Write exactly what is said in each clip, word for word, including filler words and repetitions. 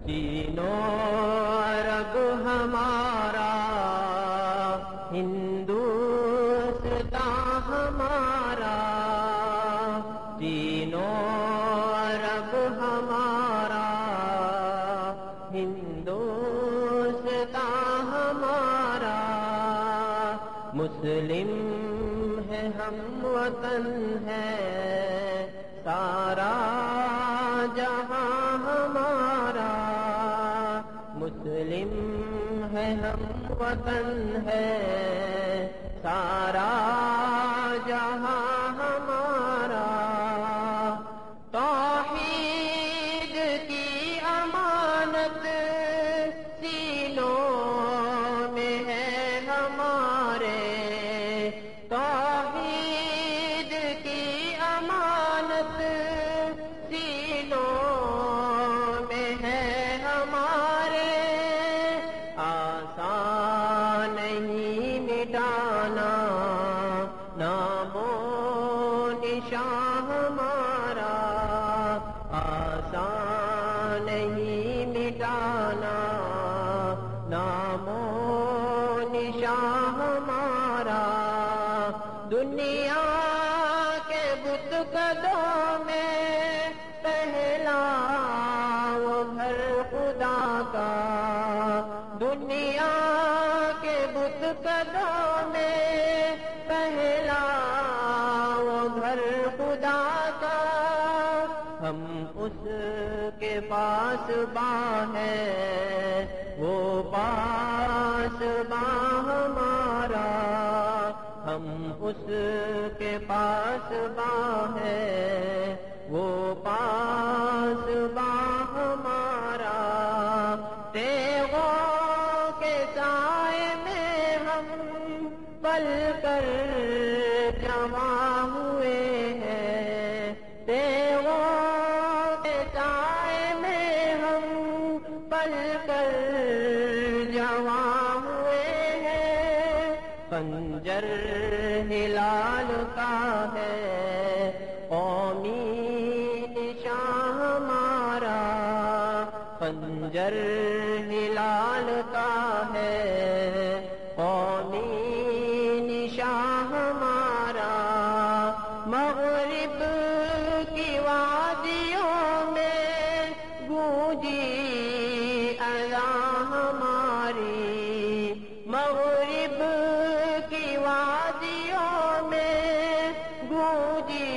تینوں عرب ہمارا، ہندوستان ہمارا، تینوں عرب ہمارا، ہندوستان ہمارا، مسلم ہے ہم وطن ہے سارا جہاں ہمارا، مسلم ہے ہم وطن ہے سارا جہاں ہمارا، توحید کی امانت سینوں میں ہے ہمارے، توحید کی امانت سینوں میں ہے ہمارے، آسان نہیں مٹانا نام و نشان ہمارا، آسان نہیں مٹانا نام و نشان ہمارا، دنیا کے بت قدوں میں پہلا وہ گھر خدا کا، دنیا کے بت قدوں میں پہلا وہ گھر خدا کا، ہم اس کے پاس باں ہیں وہ پاس باں ہمارا، ہم اس کے پاس باں ہیں وہ پاس باں ہمارا، تیغوں کے سائے میں ہم پل کر جمع ہوئے ہیں، تیغوں کے سائے میں ہم پل کر جمع ہوئے ہیں، خنجر ہلال کا ہے قومی نشان ہمارا، خنجر ہلال کا ہے قومی نشان ہمارا، مغرب کی وادیوں میں گونجی اذان ہماری، مغرب کی وادیوں میں گونجی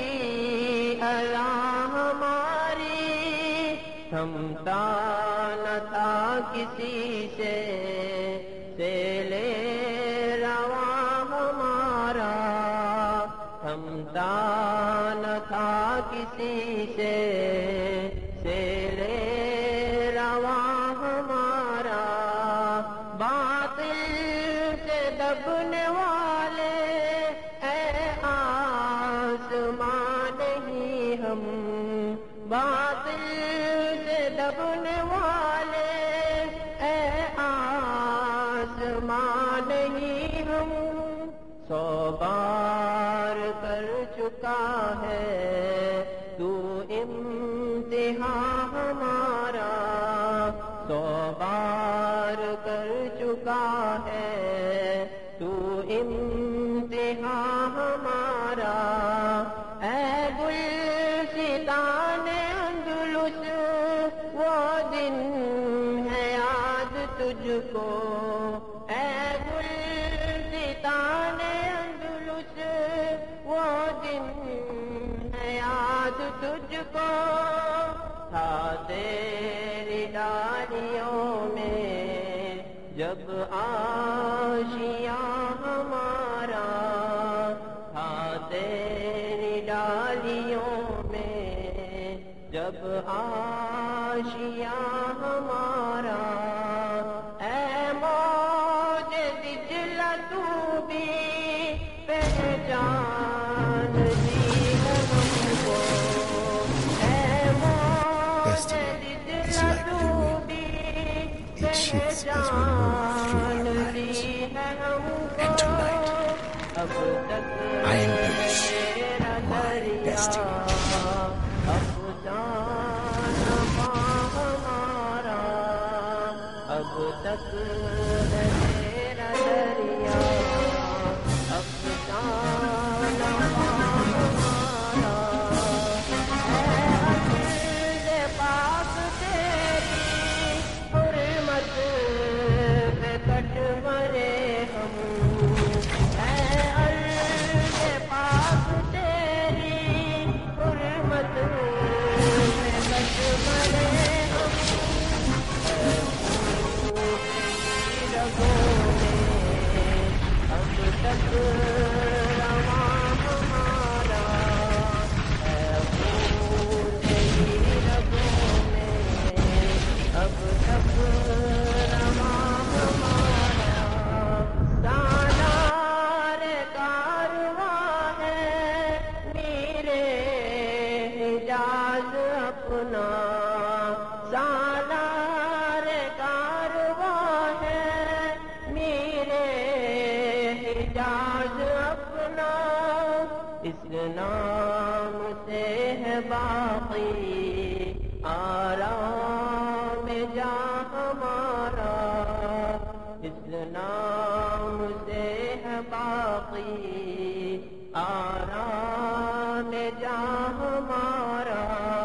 اذان ہماری، تھمتا نہ تھا کسی سے سیلے رواں ہمارا، تھمتا نہ تھا کسی سے سیلے رواں ہمارا، باطل سے دبنے والے اے آسمان نہیں ہم، باطل سے دبنے والے اے آسمان نہیں ہم، سو بار کر چکا ہے تو امتحان ہمارا، سو بار کر چکا ہے تو امتحان ہمارا، اے گلشتان اندلس وہ دن ہے یاد تجھ کو، اے گلشتان اندلس وہ دن ہے یاد تجھ کو، تھا تیری ڈالیوں میں جب آشیاں ہمارا، تھا تیری ڈالیوں میں جب آشیاں ہمارا، اے موج دجلہ تو بھی پہچان دی ہے ہم کو، اے موج دجلہ تو بھی پہچان دی ہے ہم کو، اب تک I embrace my destiny. افسانہ ہمارا تک ہے تیرا دریا افسانہ ہمارا ہے عرض پاک تیری حرمت پہ کٹ مرے ہم ہے عرض پاک تیری حرمت پہ کٹ مرے ہم رگوں میں اب تک رواں ہمارا ہے خون تیری رگوں میں اب تک رواں ہمارا سالار کارواں ہے میرے حجاز اپنا سالار کارواں ہے میرے حجاز اپنا اس نام سے ہے باقی آرام جا ہمارا اس نام سے ہے باقی آرام جا ہمارا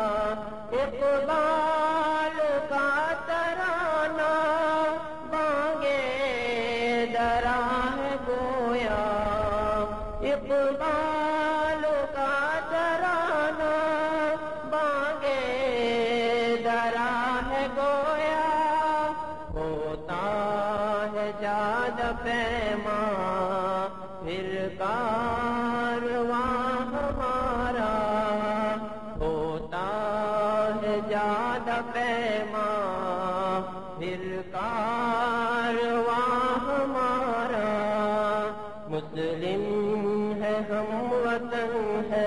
اقبال کا ترانہ بانگے درا ہے گویا اقبال کا ترانہ بانگے درا ہے گویا ہوتا ہے جاد پیما پھر کارواں ہمارا ہوتا ہے جاد پیما پھر کارواں ہمارا مسلم ہے ہم وطن ہے